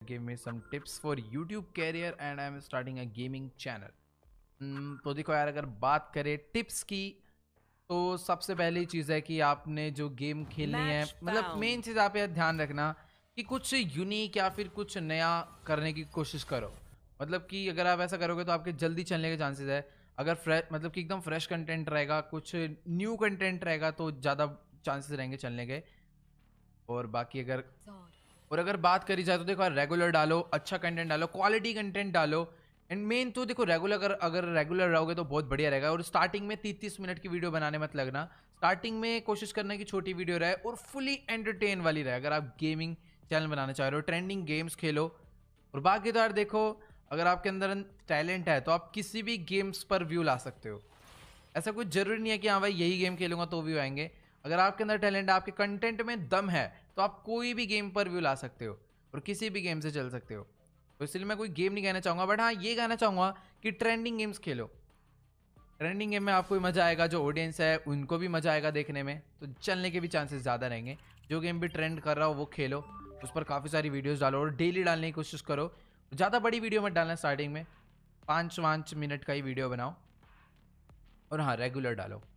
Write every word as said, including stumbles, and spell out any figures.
give me some tips for YouTube career and I'm starting a gaming channel. Hmm, तो देखो यार, अगर बात करें टिप्स की तो सबसे पहली चीज़ है कि आपने जो गेम खेलनी है, Match मतलब found. मेन चीज़ आप ये ध्यान रखना कि कुछ यूनिक या फिर कुछ नया करने की कोशिश करो। मतलब कि अगर आप ऐसा करोगे तो आपके जल्दी चलने के चांसेस है। अगर फ्रेश मतलब कि एकदम फ्रेश कंटेंट रहेगा, कुछ न्यू कंटेंट रहेगा तो ज़्यादा चांसेस रहेंगे चलने के। और बाकी अगर और अगर बात करी जाए तो देखो रेगुलर डालो, अच्छा कंटेंट डालो, क्वालिटी कंटेंट डालो। एंड मेन तो देखो रेगुलर अगर अगर रेगुलर रहोगे तो बहुत बढ़िया रहेगा। और स्टार्टिंग में तीस तीस मिनट की वीडियो बनाने मत लगना। स्टार्टिंग में कोशिश करना कि छोटी वीडियो रहे और फुली एंटरटेन वाली रहे। अगर आप गेमिंग चैनल बनाना चाह रहे हो, ट्रेंडिंग गेम्स खेलो। और बाकी तो यार देखो, अगर आपके अंदर टैलेंट है तो आप किसी भी गेम्स पर व्यू ला सकते हो। ऐसा कुछ जरूरी नहीं है कि हाँ भाई यही गेम खेलूंगा तो व्यू आएंगे। अगर आपके अंदर टैलेंट है, आपके कंटेंट में दम है, तो आप कोई भी गेम पर व्यू ला सकते हो और किसी भी गेम से चल सकते हो। तो इसलिए मैं कोई गेम नहीं कहना चाहूँगा, बट हाँ ये कहना चाहूँगा कि ट्रेंडिंग गेम्स खेलो। ट्रेंडिंग गेम में आपको भी मजा आएगा, जो ऑडियंस है उनको भी मजा आएगा देखने में, तो चलने के भी चांसेस ज़्यादा रहेंगे। जो गेम भी ट्रेंड कर रहा हो वो खेलो, उस पर काफ़ी सारी वीडियोस डालो और डेली डालने की कोशिश करो। ज़्यादा बड़ी वीडियो मत डालना स्टार्टिंग में, पाँच पाँच मिनट का ही वीडियो बनाओ और हाँ रेगुलर डालो।